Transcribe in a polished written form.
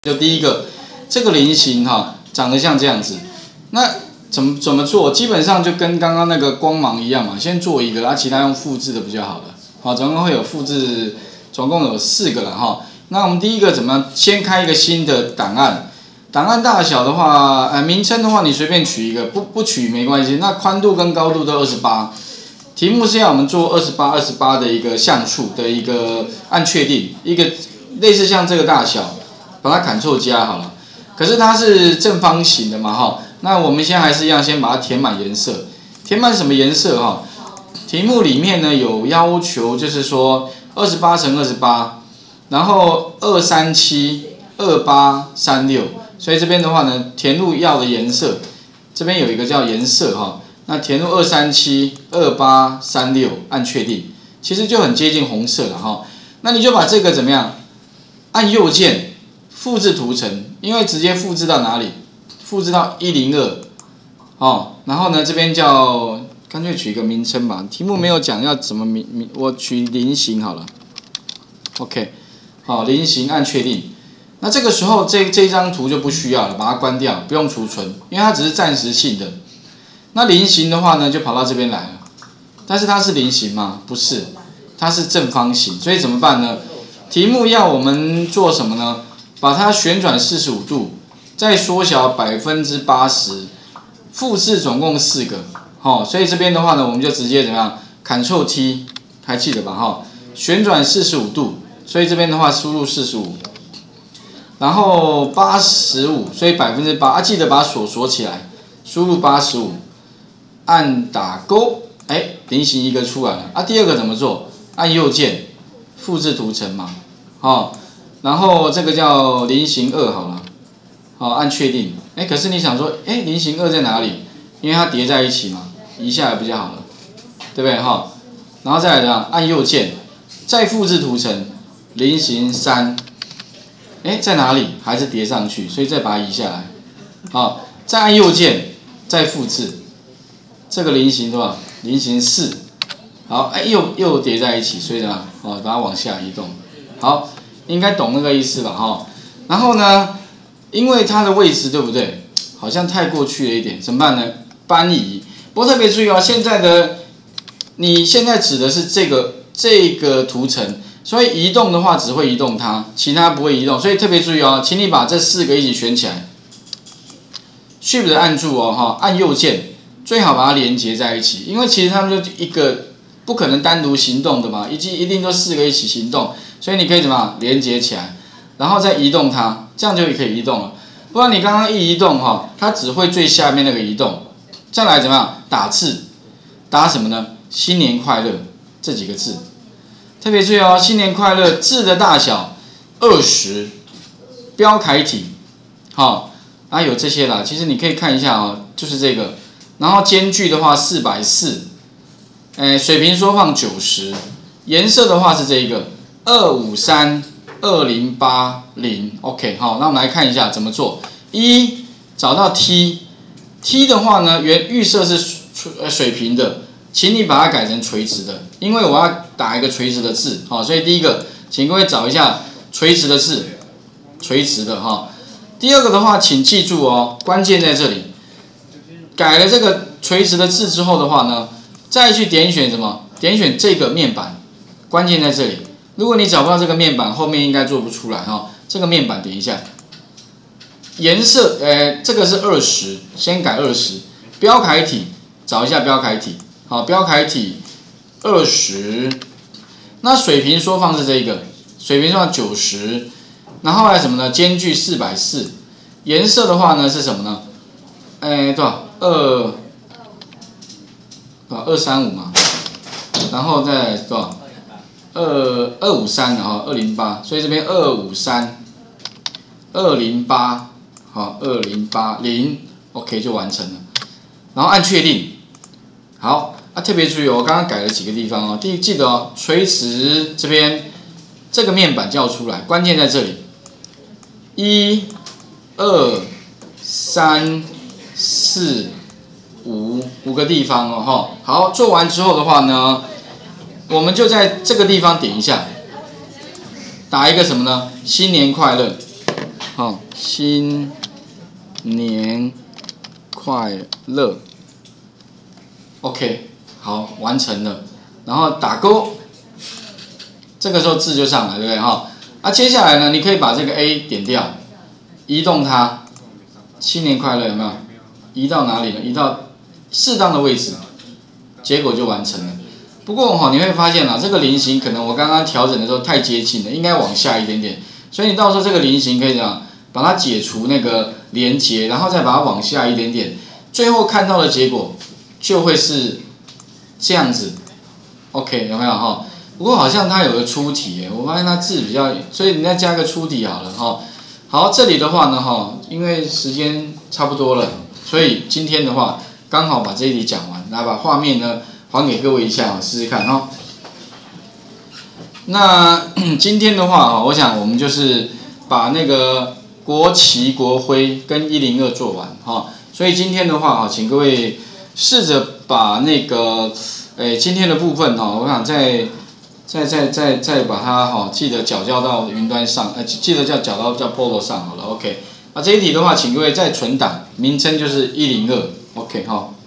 就第一个，这个菱形哈，长得像这样子，那怎么做？基本上就跟刚刚那个光芒一样嘛，先做一个，其他用复制的不就好了？好，总共会有复制，总共有4个了哈。那我们第一个怎么样？先开一个新的档案，档案大小的话，名称的话你随便取一个，不取没关系。那宽度跟高度都28，题目是要我们做28的一个像素的一个按确定，一个类似像这个大小。把它 Ctrl 加好了，可是它是正方形的嘛哈，那我们现在还是一样，先把它填满颜色，填满什么颜色哈？题目里面呢有要求，就是说28乘28，然后2372836，所以这边的话呢，填入要的颜色，这边有一个叫颜色哈，那填入2372836，按确定，其实就很接近红色了哈，那你就把这个怎么样？按右键。复制图层，因为直接复制到哪里？复制到102，哦，然后呢这边叫干脆取一个名称吧，题目没有讲要怎么名，我取菱形好了。OK， 好，菱形按确定。那这个时候这张图就不需要了，把它关掉，不用储存，因为它只是暂时性的。那菱形的话呢，就跑到这边来了，但是它是菱形吗？不是，它是正方形，所以怎么办呢？题目要我们做什么呢？把它旋转45度，再缩小80%，复制总共4个，所以这边的话呢，我们就直接怎么样 ？Ctrl T， 还记得吧？旋转45度，所以这边的话输入45，然后85，所以8%，记得把锁锁起来，输入85，按打勾，菱形一个出来了。第二个怎么做？按右键，复制图层嘛，然后这个叫菱形2好了，按确定。可是你想说，菱形2在哪里？因为它叠在一起嘛，移下来不就好了，对不对然后再来怎样？按右键，再复制图层，菱形3，在哪里？还是叠上去，所以再把它移下来。再按右键，再复制，这个菱形多少？菱形4，好，又叠在一起，所以怎样？把它往下移动，好。应该懂那个意思吧然后呢，因为它的位置对不对？好像太过去了一点，怎么办呢？搬移。不过特别注意现在的你现在指的是这个图层，所以移动的话只会移动它，其他不会移动。所以特别注意请你把这4个一起选起来 ，Shift 按住按右键，最好把它连接在一起，因为其实它们就一个不可能单独行动的嘛，一定都4个一起行动。所以你可以怎么连接起来，然后再移动它，这样就可以移动了。不然你刚刚一移动它只会最下面那个移动。再来怎么样？打字，打什么呢？新年快乐这几个字，特别注意新年快乐字的大小20，标楷体，有这些啦。其实你可以看一下就是这个，然后间距的话440，水平缩放90，颜色的话是这一个。253208 0 ，OK， 好，那我们来看一下怎么做。找到 T 的话呢，预设是水平的，请你把它改成垂直的，因为我要打一个垂直的字，所以第一个，请各位找一下垂直的字，垂直的第二个的话，请记住关键在这里，改了这个垂直的字之后的话呢，再去点选什么？点选这个面板，关键在这里。如果你找不到这个面板，后面应该做不出来这个面板点一下，颜色这个是20，先改20，标楷体找一下标楷体，标楷体20，那水平缩放是这一个，水平缩放90，然后来什么呢？间距440，颜色的话呢是什么呢？多少？235嘛，然后再来多少？253208，所以这边253208，好2080 ，OK 就完成了，然后按确定。好，特别注意我刚刚改了几个地方记得垂直这边这个面板叫出来，关键在这里，1、2、3、4、5个地方好，做完之后的话呢，我们就在这个地方点一下，打一个什么呢？新年快乐。 好，新年快乐。OK， 好，完成了，然后打勾，这个时候字就上来，对不对哈？接下来呢，你可以把这个 A 点掉，移动它，新年快乐有没有？移到哪里呢？移到适当的位置，结果就完成了。不过你会发现这个菱形可能我刚刚调整的时候太接近了，应该往下一点点，所以你到时候这个菱形可以这样把它解除那个连结，然后再把它往下一点点，最后看到的结果就会是这样子。OK， 有没有哈？不过好像它有个出题耶，我发现它字比较，所以你再加个出题好了哈。好，这里的话呢因为时间差不多了，所以今天的话刚好把这一题讲完，来把画面呢还给各位一下，试试看哈。那今天的话我想我们就是把那个国旗、国徽跟102做完哈。所以今天的话请各位试着把那个今天的部分我想再把它记得缴交到云端上，记得缴到Polo 上好了 ，OK。这一题的话，请各位再存档，名称就是102 ，OK 哈。